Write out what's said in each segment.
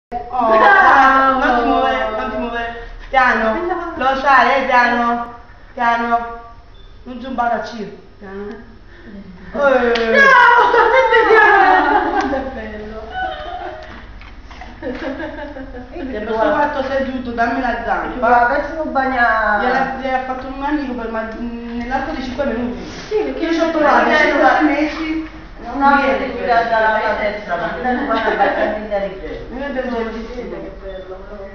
Oh, non ti muovere, non ti muovere. Piano, lo sai, piano, piano. Non giumbare a Ciro, piano. No! È bello. Questo fatto seduto, dammi la zampa. Adesso bagna. Gli ha fatto un manico nell'arco di 5 minuti. Sì, perché Io ci ho provato 5 mesi. Non ha che curare dalla destra, ma non va a battere intelligente. Non è del genere. Che bello, però.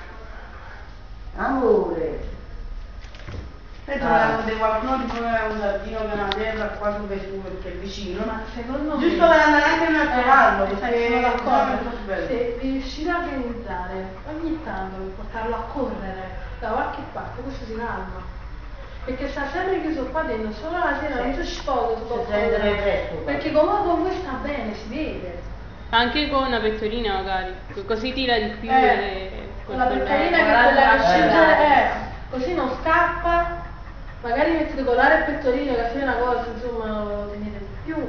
Amore. E troviamo di qualcuno di trovare un giardino che una terra qua su Vesuvio perché è vicino. Ma secondo me... Giusto per andare anche noi a trovarlo, sai, perché sono è d'accordo. molto bello. Se riuscire a organizzare ogni tanto per portarlo a correre da qualche parte, questo si calma. Perché sta sempre chiuso qua dentro, solo la sera non si sfoga, si può prendere presto. perché comunque con voi sta bene, si vede. Anche con una pettorina magari, così tira di più Con la pettorina che è quella che scinge, così non scappa. Magari mettete colare e pettorino che alla fine è una cosa, insomma, lo tenete di più.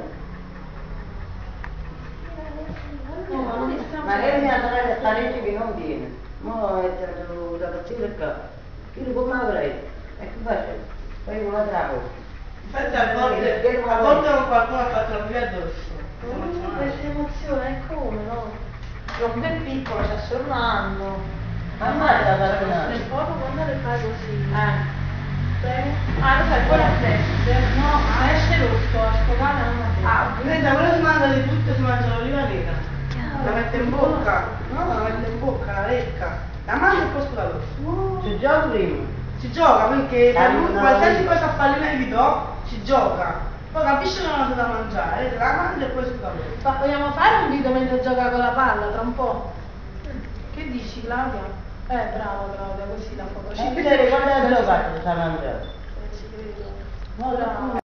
No, ma non mi stiamo Magari mia sorella sta legge che non viene. Ma è stato da partire qua. Io come avrei? E che faccio? Poi una travo. Infatti a volte con qualcuno ha fatto la più addosso. Questa emozione è come, no? Troppo è piccolo, c'ha solo un anno. Ammazza la Le partita. foto quando le fai così. Prego. Ah, lo sai, poi la testa. No, ma esce rosso, a scovare non la testa. Ah, quindi quello si mangia di tutto, si mangia l'oliva nera. La mette in bocca, no? La mette in bocca, la lecca. La mangia e poi sputa l'osso. Si gioca prima. Si gioca perché No. qualsiasi cosa fa all'inevito si gioca. Poi capisce che non ha da mangiare, se la mangia e poi sputa l'osso. Vogliamo fare un video mentre gioca con la palla tra un po'? Che dici, Claudia? Brava Claudia, così la foto. E quindi quando ha giocato sa mangiare. Ci credo. No, no.